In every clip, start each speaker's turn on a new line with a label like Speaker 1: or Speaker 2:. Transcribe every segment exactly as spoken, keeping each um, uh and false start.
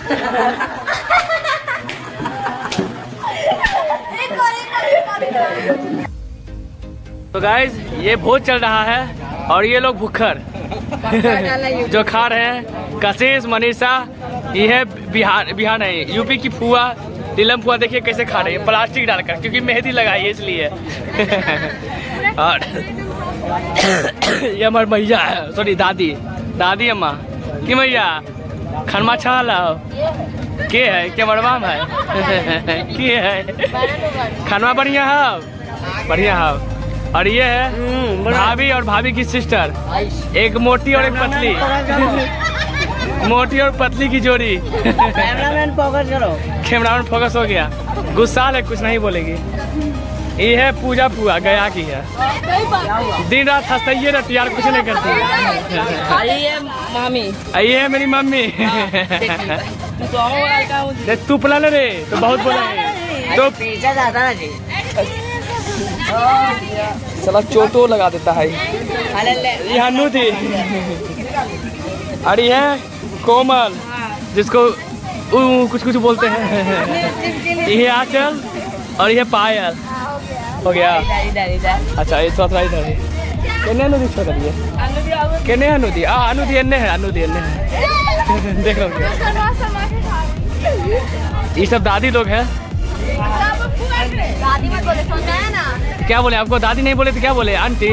Speaker 1: तो गाइज ये भोज चल रहा है और ये लोग भुक्खर जो खा रहे हैं। कशिश, मनीषा, ये है बिहार बिहार नहीं यूपी की फुआ, नीलम फुआ। देखिए कैसे खा रही है प्लास्टिक डालकर, क्योंकि मेहंदी लगाई है इसलिए। और ये हमारी मैया है, सॉरी दादी, दादी अम्मा की मैया खनमा छा लाओ के है के मरवाम है के है खनवा बढ़िया है, बढ़िया है। और ये है भाभी और भाभी की सिस्टर, एक मोटी और एक पतली, मोटी और पतली की जोड़ी। कैमरामैन फोकस करो, कैमरामैन फोकस हो गया। गुस्सा है, कुछ नहीं बोलेगी। ये है पूजा फुआ, गया की है, दिन रात हंसते ही रहती यार, कुछ नहीं करती।
Speaker 2: ये मामी,
Speaker 1: ये है मेरी मम्मी। तू पला ले रे तो बहुत बोला तो चला चोटो लगा देता है। ये हन्नू थी, और ये कोमल जिसको उ, कुछ कुछ बोलते हैं। ये आंचल और ये पायल हो गया। अच्छा ये थोड़ा इधर है। केने अनुदी छोड़ दिए, केने अनुदी आ अनुदी एन्ने है, अनुदी एन्ने है। देख लो ये सब दादी लोग हैं।
Speaker 3: दादी मत बोले, सुनना है ना।
Speaker 1: क्या बोले आपको? दादी नहीं बोले तो क्या बोले? आंटी।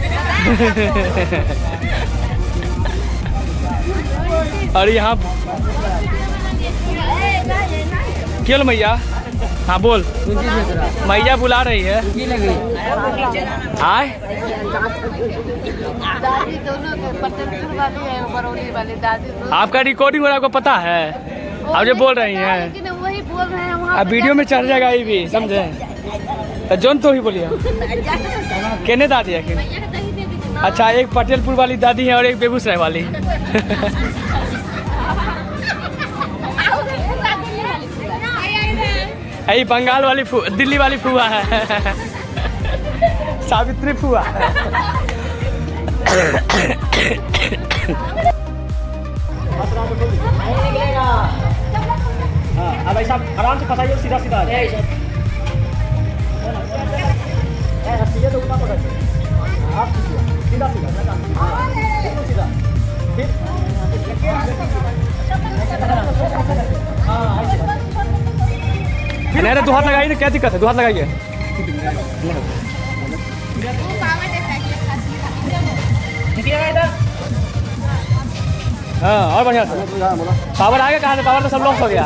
Speaker 1: और यहाँ क्यों मैया? हाँ बोल, मैया बुला रही है। आए आपका रिकॉर्डिंग हो रहा है, आपको पता है? आप जो बोल रही हैं
Speaker 3: वही बोल रहे हैं वहाँ।
Speaker 1: अब वीडियो में चढ़ जाएगा ये भी, समझे? तो जोन तो ही बोलिए केने दादी है। अच्छा एक पटेलपुर वाली दादी है और एक बेगूसराय वाली। यही बंगाल वाली फु, दिल्ली वाली फुआ है। सावित्री फुआ। अब ऐसा आराम से फंसाइए, सीधा सीधा सीधे तो पकड़ आप सीधा सीधा सीधा फिर नहीं दो हाथ लगाइए, क्या दिक्कत है? दो हाथ लगाइए। हाँ और बढ़िया पावर आ गया। कहाँ से पावर तो सब लॉस हो गया।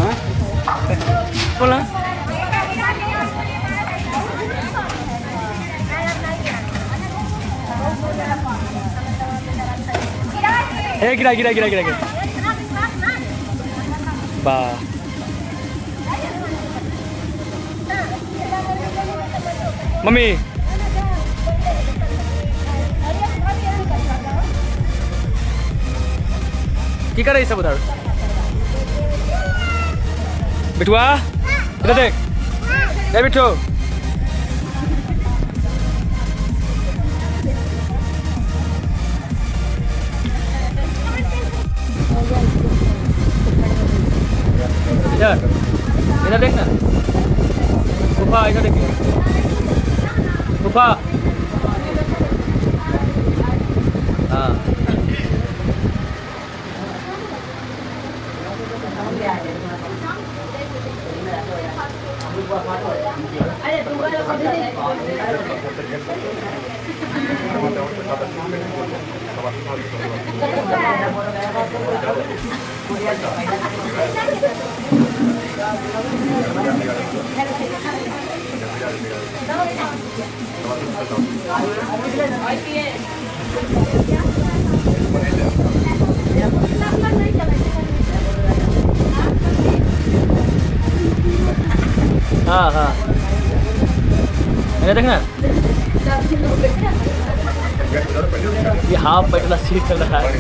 Speaker 1: बोला ए गिरा गिरा गिरा गिरा गिरा वाह। मम्मी की कर रही सब उधर? बिटुआ इधर देख, ए बिट्टू इधर इधर देखना। फूफा इधर देखिए, फूफा। हाँ हाँ हाँ देखना ये हाफ पटला सीट चल रहा है।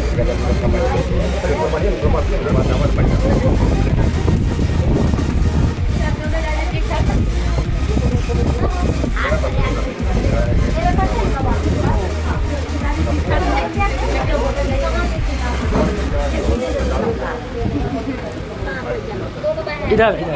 Speaker 1: इधर इधर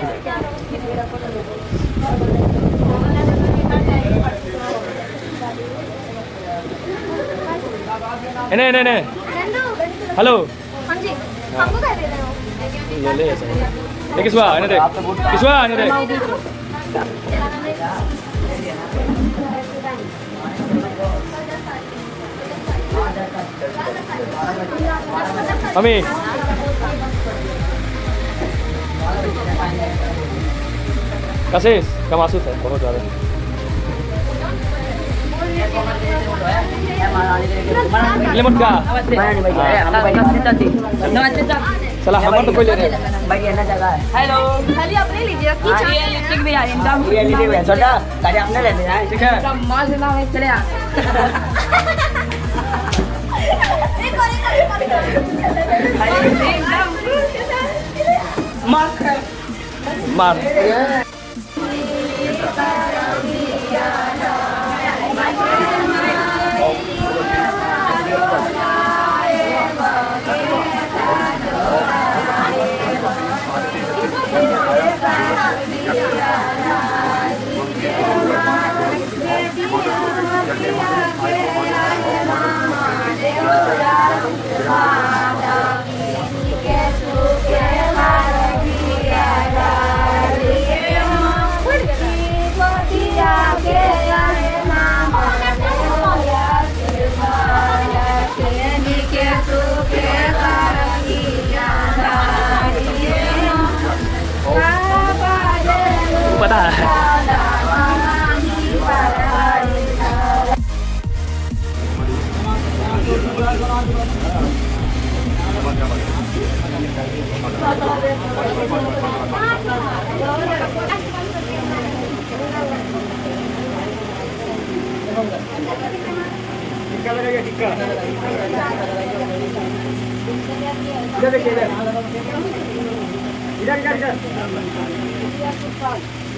Speaker 1: इन्हें इन्हें इन्हें हेलो
Speaker 3: हाँ जी हमको कह दे रहे हो
Speaker 1: ले ले ऐसा ये किसवा इन्हें दे किसवा इन्हें दे मम्मी कशिश का मासूस है बहुत ज़्यादा लेमन का चला हमारे तो कोई ले रहे
Speaker 3: हेलो खाली अपने लीजिए की चाहिए लिपस्टिक भी आ एकदम
Speaker 2: ये लीजिए भैया छोटा गाड़ी अपने ले लेना है
Speaker 1: ठीक है
Speaker 2: माल से ना चले आ
Speaker 3: एक और एक और
Speaker 2: मार
Speaker 1: मार पता है टिक्का लगेगा टिक्का इधर देखिए इधर इधर इधर